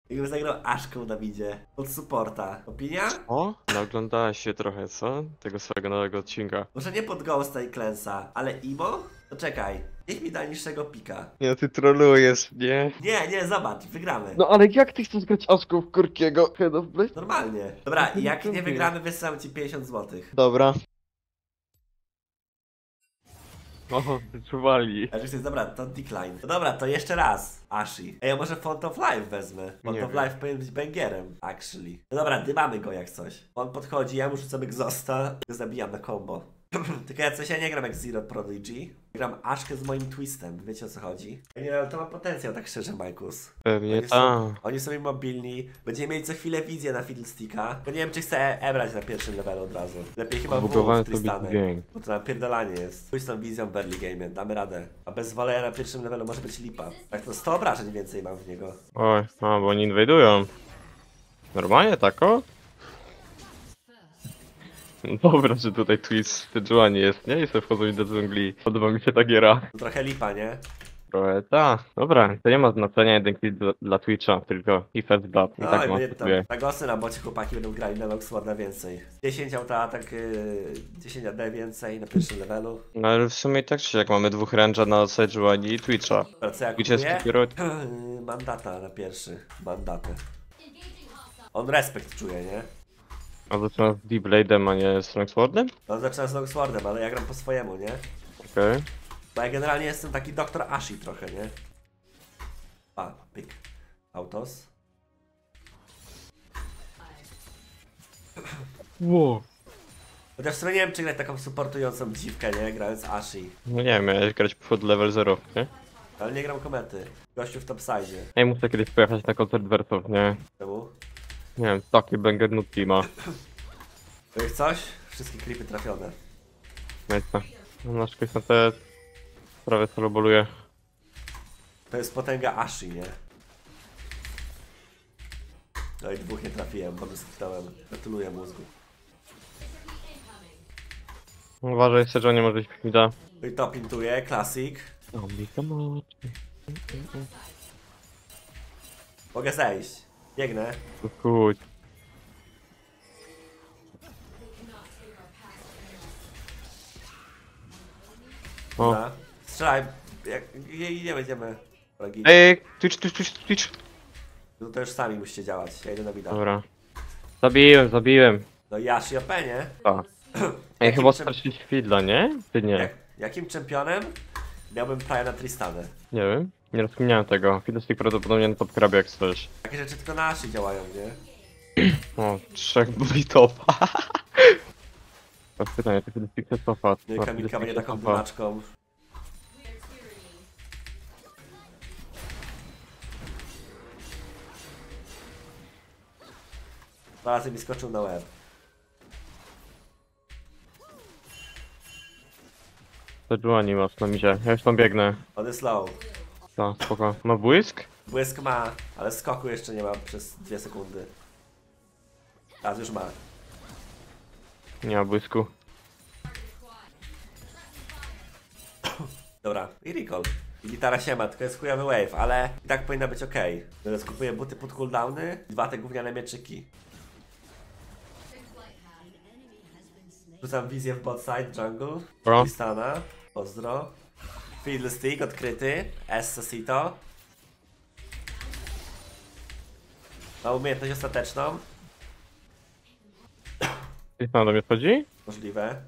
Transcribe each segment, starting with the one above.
Jakby zagrał Aszką na midzie. Od supporta. Opinia? O, naoglądałeś się trochę, co? Tego swojego nowego odcinka. Może nie pod Ghosta i Cleansa, ale Imo? To czekaj. Niech mi da niższego pika. Nie, ty trolujesz, nie? Nie, zobacz, wygramy. No ale jak ty chcesz grać Aszką w Korkiego? Head of Blade? Normalnie. Dobra, jak nie wygramy, wysyłam ci 50 zł. Dobra. Oho, wyczuwali. A jest dobra, to decline. No dobra, to jeszcze raz. Ashi. Ej, a może Font of Life wezmę? Font Nie of wiem. Life powinien być bangerem, actually. No dobra, dymamy go jak coś. On podchodzi, ja mu rzucam Exhausta, go zabijam na combo. Tylko ja nie gram jak Zero Prodigy. Gram Aszkę z moim twistem, wiecie o co chodzi? Nie, ale to ma potencjał, tak szczerze, Majkus. Pewnie tak. Oni są mobilni, będziemy mieli co chwilę wizję na Fiddlesticka. Bo nie wiem, czy chcę ebrać na pierwszym levelu od razu. Lepiej chyba Zbugowałem w sobie Tristanem. dźwięk. Bo to napierdalanie jest. Pójdź z tą wizją w early game, damy radę. A bez wolenia na pierwszym levelu może być lipa. Tak to 100 obrażeń więcej mam w niego. Oj, bo oni inwajdują. Normalnie, tako? No dobra, że tutaj twist w nie jest, nie? I sobie wchodzą do dżungli. Podoba mi się ta giera. To trochę lipa, nie? Trochę ta. Dobra, to nie ma znaczenia jeden klik dla Twitcha, tylko i first blood. I No tak i ma my tam, sobie. na gosy na bocie chłopaki będą grali na Longsworda więcej. 10 autoatak, 10 AD więcej na pierwszym levelu. No ale w sumie i tak czy jak mamy dwóch range'a na Sejuani i Twitcha. Dobra, co ja Twitch jest kupuję? dopiero... Mandata na pierwszy. Mandatę. On respekt czuje, nie? A zaczyna z D-Blade'em, a nie z Longswordem? On zaczyna z Longswordem, ale ja gram po swojemu, nie? Okej. Bo ja generalnie jestem taki doktor Ashi trochę, nie? A, pyk. Autos. Wow. Chociaż w sumie nie wiem, czy grać taką supportującą dziwkę, nie? Grając Ashi. No nie wiem, miałeś grać pod level 0, nie? Ale nie gram komety. Gościu w topside. Ej, muszę kiedyś pojechać na koncert wersów, nie? Czemu? Nie wiem, taki banger nutki ma. To jest coś? Wszystkie klipy trafione. Miejsce. No nasz quiz na te... prawie solo boluje. To jest potęga Ashi, nie? No i dwóch nie trafiłem, bo skipnąłem. Gratuluję mózgu. Uważaj, Sejo nie może mi da. No i to pintuje, klasik. Zombie, come on. Mogę zejść. Biegnę. Chuj. O. Dobra. Strzelaj. Idziemy. Drogi. Ej, Twitch. No to już sami musicie działać. Ja idę na widok. Dobra. Zabiłem. No i Ashi OP, nie? Tak. Ej, Jakim chyba czem- stracić Fiddla, nie? Ty nie. Jakim czempionem miałbym praja na Tristanę? Nie wiem. Nie rozkminiałem tego. Fiddlestick prawdopodobnie na top krabie jak coś. Takie rzeczy tylko na Ashi działają, nie? O, 3 byli topa. To pytanie, to Fiddlestick to topa. No i Kamilka będzie taką dymaczką. Dwa razy mi skoczył na łeb. Sejuani masz na mizie. Ja już tam biegnę. On jest low. Ta, spoko. Ma błysk? Błysk ma, ale skoku jeszcze nie ma przez 2 sekundy. Teraz już ma. Nie ma błysku. Dobra, i recall. I gitara się ma, tylko jest chujowy wave, ale i tak powinna być ok. Teraz kupuję buty pod cooldowny, 2 te gówniane mieczyki. Rzucam wizję w bot side jungle. Bro. Tristana, pozdro. Fiddlestick odkryty, Essasito. Ma umiejętność ostateczną, I tam do mnie wchodzi? możliwe.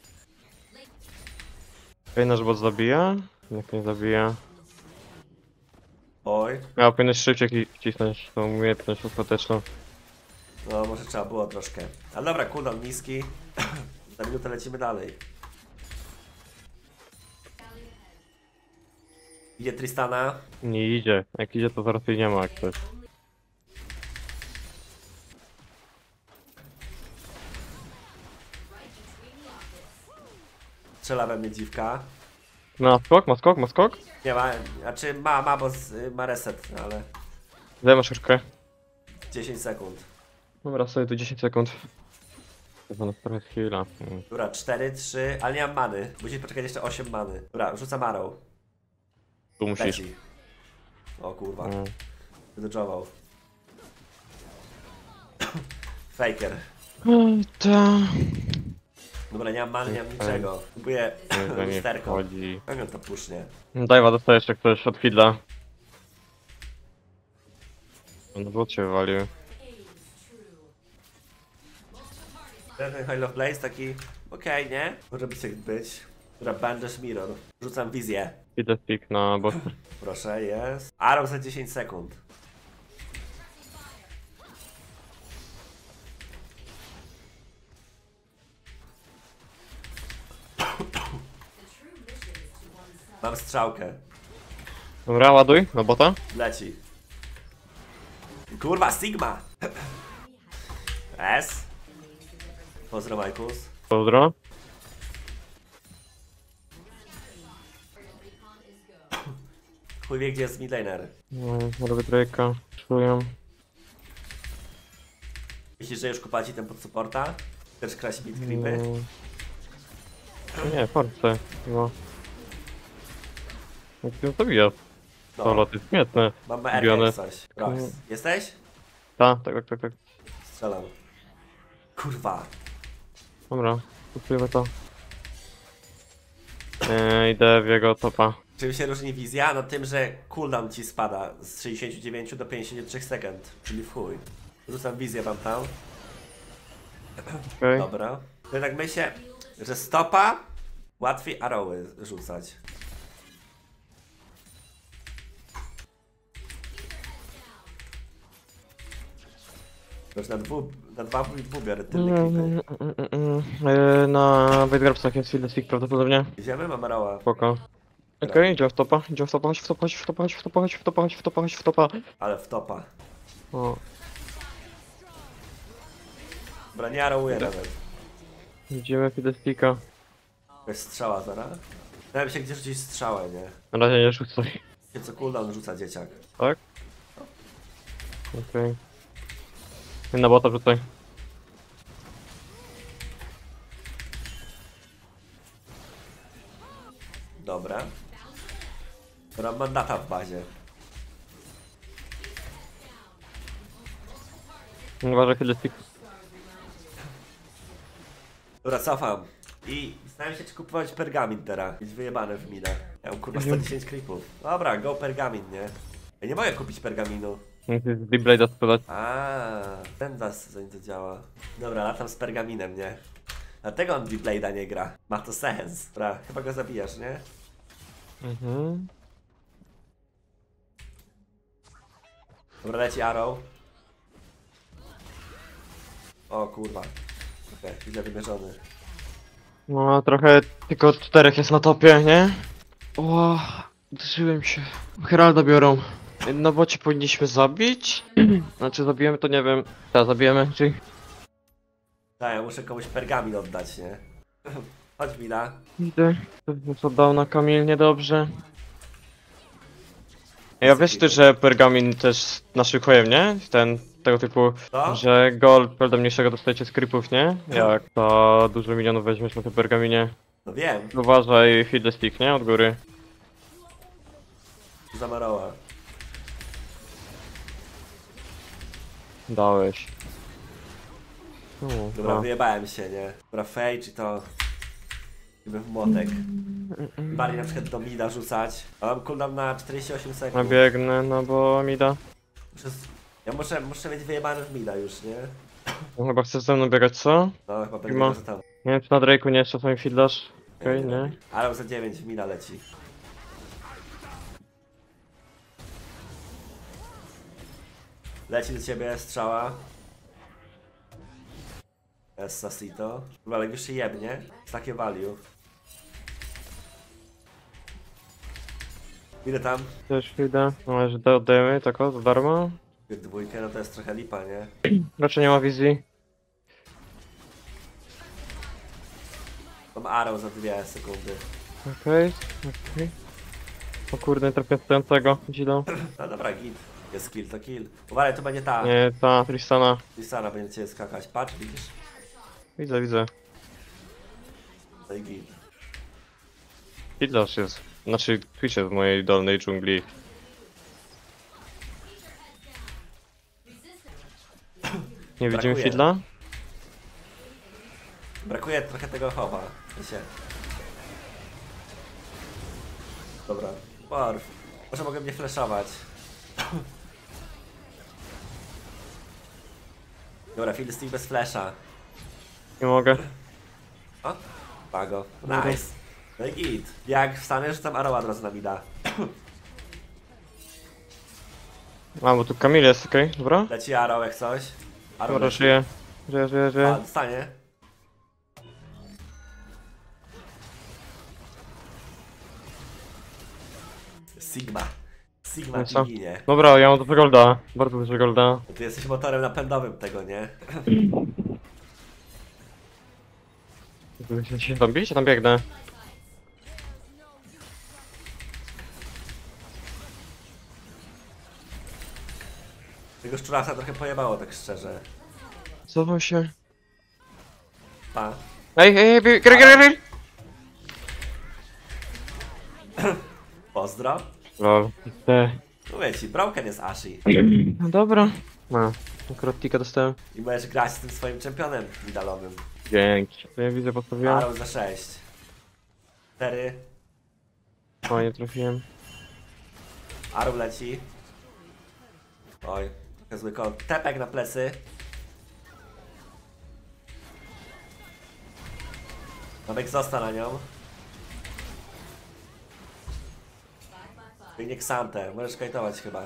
Okej, nasz bot zabija. Jak nie zabija. Oj, Ja powinieneś szybciej wcisnąć tą umiejętność ostateczną. no może trzeba było troszkę. Ale dobra, cooldown niski. Za minutę lecimy dalej. Idzie Tristana. Nie idzie. Jak idzie, to zaraz jej nie ma jak coś. Strzela we mnie dziwka. No, ma skok. Nie ma, znaczy ma, bo ma reset, ale Zajmę szybkę. 10 sekund. Dobra, sobie tu 10 sekund. Chyba na sprawę chwila. Dobra, 4, 3, ale nie mam many. Musisz poczekać jeszcze 8 many. Dobra, rzucam arrow. Tu musisz. Leci. O kurwa, Mm. wydodżował. Faker. Ta. Dobra, nie mam many, nie mam niczego. Próbuję To nie lusterko. wchodzi. Jak on to pusznie? Dajwa, dostajesz jak ktoś od Fidla. No bo cię wywalił. Ten High of Blaze taki... Okej, nie? Może być jak być. Dobra, Bandaż Mirror. Rzucam wizję. Idę stick na boss. Proszę, jest. Arrow za 10 sekund. Mam strzałkę. Dobra, ładuj na bota. Leci. Kurwa, Sigma! S. Pozdro, Majkus. Pozdro. Chuj wie, gdzie jest midlaner. No, robię trojka. Czuję. Myślisz, że już kupaci ten pod supporta? Też kraść mid creepy? Nie, force. No. Jak ty zabija? Solo, to jest śmieszne. Mamy R Zgubione. jak coś. Rox. Jesteś? Tak. Strzelam. Kurwa. Dobra, kupujemy to. Idę w jego topa. Czym się różni wizja? No tym, że cooldown ci spada z 69 do 53 sekund. Czyli w chuj. Rzucam wizję wam tam. Okej. Dobra. To jednak myślę, że stopa łatwiej arrowy rzucać. Już na dwa dwubiorę tylne klipy. Na Weidgrapsach jest field stick prawdopodobnie. Idziemy? Mam arrowa. Spoko. Okej, idzie w topa, chodź w topa. Ale w topa. O, Dobra, nie arrowuję nawet. idziemy field sticka. Jakaś strzała zaraz. Zastanawiam się, gdzie rzucić strzałę, nie? Na razie nie rzucaj. Wiecie co cooldown rzuca dzieciak. Tak? Okej. Na bota rzucaj. Dobra. Dobra, mam data w bazie. Uważaj field stick. Dobra, cofam. I zastanawiam się, czy kupować pergamin teraz. Być wyjebane w minę. Ja mam kurwa 110 creepów. Dobra, go pergamin, nie? Ja nie mogę kupić pergaminu. Musisz z D-Blade'a sprzedać. Ten das zanim to działa. Dobra, latam z pergaminem, nie? Dlatego on D-Blade'a nie gra. Ma to sens. Dobra, chyba go zabijasz, nie? Mhm. Dobra, leci arrow. O kurwa. Okej, widzę wymierzony. No, trochę tylko 4 jest na topie, nie? O, uderzyłem się. Heralda biorą. No bo cię powinniśmy zabić? Znaczy zabijemy to nie wiem. Tak, zabijemy, czyli... Tak, ja muszę komuś pergamin oddać, nie? Chodź Mila. Idę. Pewnie co dał na Kamil niedobrze. Ja wiesz ty, że pergamin też naszykuje, nie? Tego typu, Co? że gold prawda mniejszego dostajecie z creepów, nie? Jak to dużo milionów weźmiesz na tym pergaminie. No wiem, Uważaj, feed stick, nie? Od góry. zamaroła. Dałeś. Dobra, wyjebałem się, nie? Dobra, Fage i to... Niby w młotek. Bardziej na przykład do mida rzucać. A mam cooldown na 48 sekund. Nabiegnę, no bo mi da. Ja muszę mieć wyjebane w mida już, nie? No, chyba chcesz ze mną biegać, co? No, chyba Ma. będę że tam. Nie wiem, czy na Drake'u nie jest czasami feedlash. Okej, nie. Ale za 9 w mida leci. Leci do ciebie strzała. Sasito. Ale już się jebnie. Jest takie value. Ile tam? Też idę. No, że oddajemy tak o, za darmo. Dwójkę, no to jest trochę lipa, nie? Raczej nie ma wizji. Mam arrow za 2 sekundy. Okej. O kurde, nie trafię stojącego. Dzidą. No dobra, git. Jest kill, to kill. Uważaj, to będzie ta. Nie, ta Tristana. Lissana będzie cię skakać. Patrz, widzisz? Widzę. No i git. Feedlash jest. Znaczy, Twitch jest w mojej dolnej dżungli. Nie widzimy Brakuje. Fiddla? Brakuje trochę tego chowa. Się. Dobra. Morf. Może mogę mnie flashować. Dobra, Fiddlestick bez flasha. Nie mogę. O, pago. Nice. No i git. Jak wstanę, że tam Arrow od razu na mida. A, bo tu Kamil jest, okej, dobra. Leci Arrow jak coś. Arrow Dobra, leci. żyje. A, Żyje. dostanie. Sigma. Sigma No co? ginie. Dobra, ja mam dużo golda. Bardzo dużo golda. Ty jesteś motorem napędowym tego, nie? Chcecie się tam bić? Ja tam biegnę. Tego szczurasa trochę pojebało, tak szczerze. Cofam się. Pa. Ej, gry! Pozdro. Lol. Te. Mówię ci, Broken jest Ashi. No dobra. No, akurat tika dostałem. I możesz grać z tym swoim czempionem widalowym. Dzięki. To ja widzę, postawiłem. Arrow za 6. 4. O, nie trafiłem. Arrow leci. Oj, trochę zły kąt. Tepek na plecy. Mam egzosta na nią. Biegnie Xantę, możesz kajtować chyba.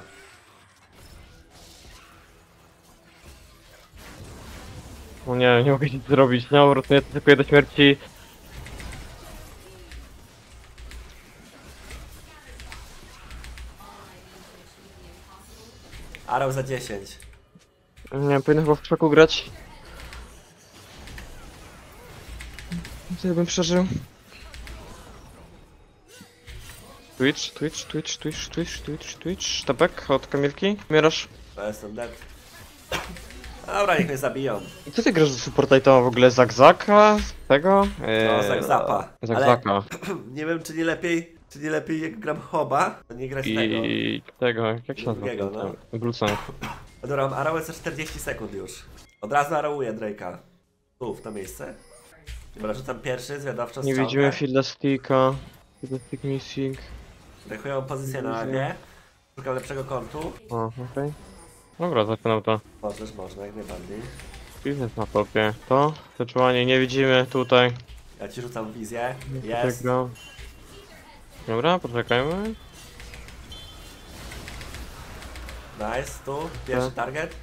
O nie, nie mogę nic zrobić. No, po prostu ja tykuję do śmierci. Arrow za 10. Nie, powinien chyba w krzaku grać. Co ja bym przeżył? Twitch. Tepek od Kamilki. Mierasz. To jestem dead. Dobra, niech mnie zabiją. I co ty grasz z supporta w ogóle? Zagzaka? Z tego? No, Zagzapa. Zagzaka. Nie wiem, czy nie lepiej jak gram Hoba, to nie grać tego. I tego, jak się nazywa? Drugiego, no. Glucang. Dobra, mam arrowę za 40 sekund już. Od razu arrowuję Drake'a. Tu, w to miejsce. Dobra, rzucam pierwszy, zwiadowczo Nie strzałkę. widzimy Fiddlesticka. Fiddlestick missing. Drakują pozycję na lewie. Szukam lepszego kątu. O, okej. Dobra, zaczynam to. Możesz, można, jak najbardziej. Biznes na topie. To? Wyczuwanie nie widzimy tutaj. Ja ci rzucam wizję. Tak Jest. gra. Dobra, poczekajmy. Nice, tu. Pierwszy Tak. target.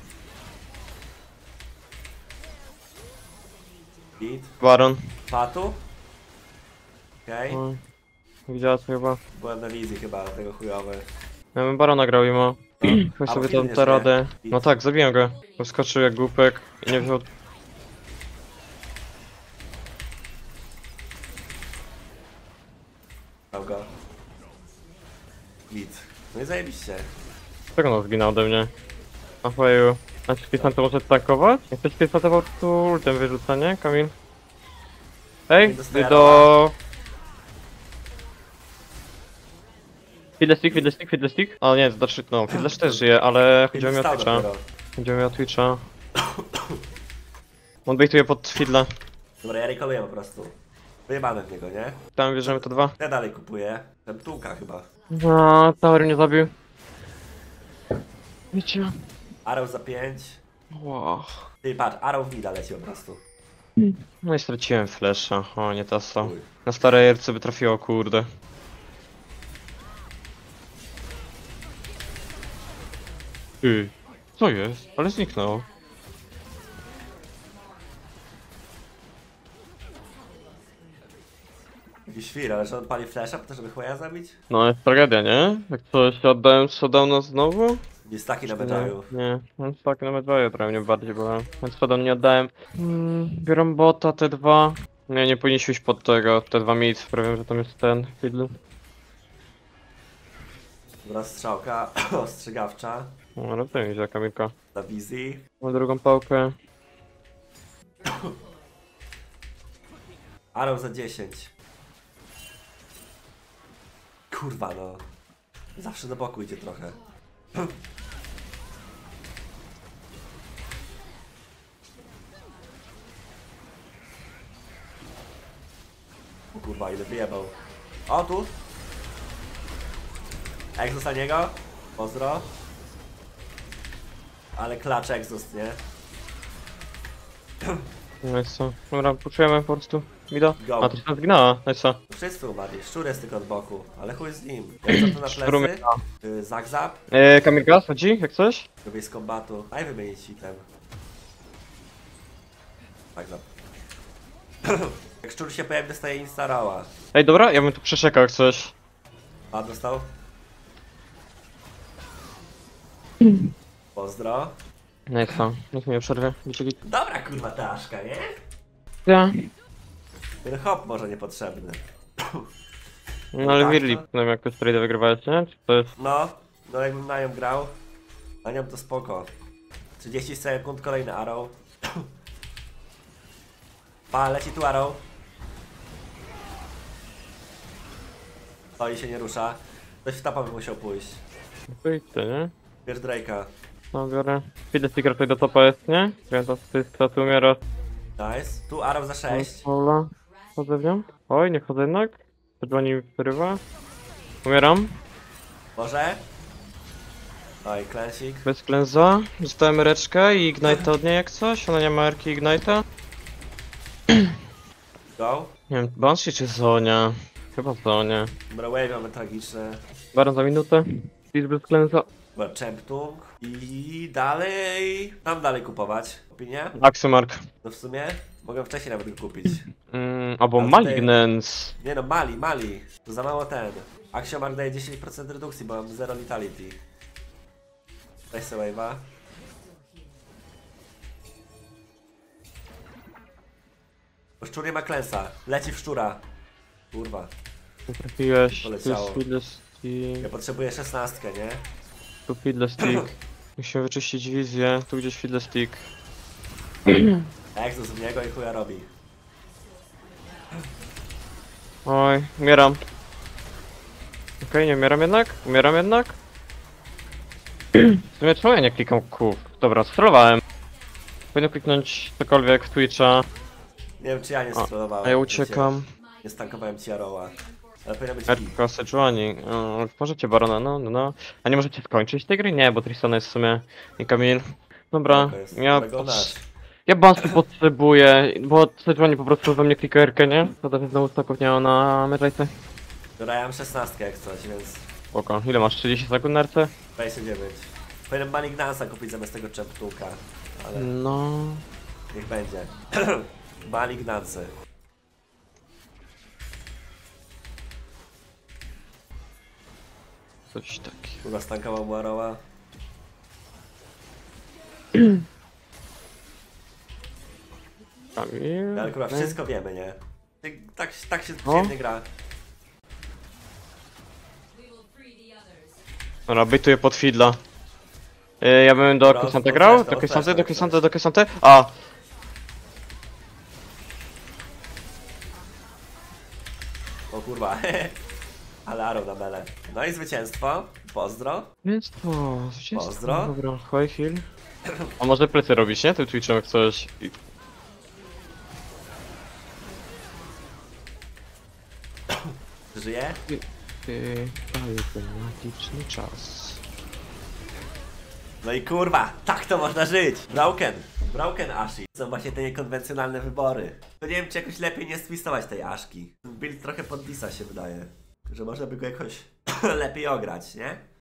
Beat. Baron. Patu. Okej. Oj, widziała to chyba. Byłem na wizji chyba, tego chujowy. Ja bym Barona grał i ma. Chodź A, sobie bo tam Hill nie tę żyje. radę. No tak, zabiłem go. Wyskoczył jak głupek i nie wziął. Dał go. Git. No i zajebiście. Czego on zginął ode mnie? Aheju. A czy Kisan to może tankować? Jak ktoś Kisan to po prostu ultem wyrzuca, nie, Kamil? Ej, Dostaję do... Fiddlestick? O nie, znaczy, no, Fiddless też żyje, ale chodziło mi o Stał Twitcha. dopiero. Chodziło mi o Twitcha. On baituje pod Fiddla. Dobra, ja recalluję po prostu. Wyjebane w niego, nie? Tam bierzemy to dwa. Ja dalej kupuję. Ten ptułka chyba. No, Tower mnie zabił. Wiecie? Arrow za 5. Wow. Ty patrz, Arrow w mida leci po prostu. No i straciłem flasha. O, nie taso. Uj. Na starej RC by trafiło, kurde. Ty, co jest? Ale zniknął. Jakiś świr, ale że on pali flasha po to, żeby chłoja zabić? No, jest tragedia, nie? Jak coś oddałem showdowna znowu? Jest taki na medżaju. Nie, no tak, nawet dwa trochę mnie bardziej byłem. Więc showdown nie oddałem. Biorą bota, T2. Nie powinniśmy iść pod tego, T2 mid, sprawiam, że tam jest ten fiddle. Dobra, strzałka ostrzegawcza. No, ale to idzie, Kamilka. Na wizji. Mam drugą pałkę. Arrow za 10. Kurwa no. Zawsze do boku idzie trochę. kurwa, ile wyjebał. O, tu. Exos na niego. Pozdro. Ale klacz Exos, nie? No i co? Dobra, poczujemy po prostu. Mida. Go. A, to się tam zginęła. No i co? Wszyscy umarli, szczur jest tylko od boku, ale chuj z nim. Jak co to na Szczur plecy? mnie- Zagzap? Kamilka, chodzi? Jak coś? Lubię z kombatu. Daj wymienić item. Zagzap. Jak szczur się pojawi, dostaje instarała. Ej, dobra, ja bym tu przeczekał jak coś. A dostał? Pozdro. No i co? Niech mnie przerwie. Wiecie, Dobra kurwa ta Aszka, nie? ja. Ten hop może niepotrzebny. No ale tak, Wirli, to- nie wiem jak to trade wygrywałeś, nie? Czy to jest... No jakbym na nią grał. Na nią to spoko. 30 sekund, kolejny arrow. Pa, leci tu arrow. Stoi się nie rusza. Ktoś w tapa by musiał pójść. Wyjście, nie? Bierz Drake'a. No biorę. Widzę sticker tutaj do topa jest, nie? Ja to jest co tu umiera. Nice. Tu arrow za 6. Paula. Chodzę w nią. Oj, nie chodzę jednak. Czerwoni wyrywa. Umieram. Może? Oj, klęsik. Bez klęza. Dostałem reczkę i ignite od niej jak coś. Ona nie ma erki ignite'a. Go. Nie wiem, Banshee czy Zonia? Chyba Zonia. Dobra, wave mamy tragiczne. Baron za minutę. Please bez klęza. Dobra, Champtung. I dalej... Tam dalej kupować. Opinia? Axiomark. No w sumie mogę wcześniej nawet go kupić. Albo Ale Malignance. Nie no, Mali. To za mało ten. Axiomark daje 10% redukcji, bo mam 0 vitality. Weź sobie wave'a. Bo szczur nie ma klęsa. Leci w szczura. Kurwa. Nie trafiłeś. Tu Poleciało. jest feedless stick. Ja potrzebuję 16, nie? Tu feedless stick. Musimy wyczyścić wizję. Tu gdzieś feedless stick. A jak z niego i chuja robi. Oj, umieram. Okej, nie umieram jednak? Umieram jednak? W sumie czemu ja nie klikam Q? Dobra, strollowałem. Powinien kliknąć cokolwiek Twitcha, Nie wiem czy ja nie A, strolowałem. a ja uciekam. Nie stankowałem ci Arrowa. Ale powinno być git. Erka, Sejuani. Możecie Barona, no. A nie możecie skończyć tej gry? Nie, bo Tristana jest w sumie i Kamil. Dobra, To jest ja... którego nasz. Ja Bansu potrzebuję, bo Sejuani po prostu we mnie klika Erkę, nie? To też znowu staków nie ma na medlajce. Dobra, ja mam 16 jak coś, więc Spoko. Ile masz? 30 sekund na RC? 29. Powinienem Malignansa kupić zamiast tego Champtunga. Ale No... niech będzie. Malignancy. Coś takiego. Kurwa stankował mu Arrowa. Kamil... Ale kurwa wszystko wiemy, nie? Tak się O. przyjemnie gra. Dobra, bytuję pod Fidla. Ja bym do Dobra, Kysante to grał? flash, Do to Kysante, flash, do to Kysante, flash. do Kysante? A! O kurwa. Ale Arrow na mele. No i zwycięstwo. Pozdro. Więc to... zwycięstwo. Pozdro. Dobra, high heal. A może plecy robić, nie? Tym Twitchem jak coś. Żyje? Ale ten magiczny czas. No i kurwa, tak to można żyć! Broken Ashi. Są właśnie te niekonwencjonalne wybory. To nie wiem, czy jakoś lepiej nie stwistować tej Ashki. Build trochę pod Disa się wydaje. Że można by go jakoś lepiej ograć, nie?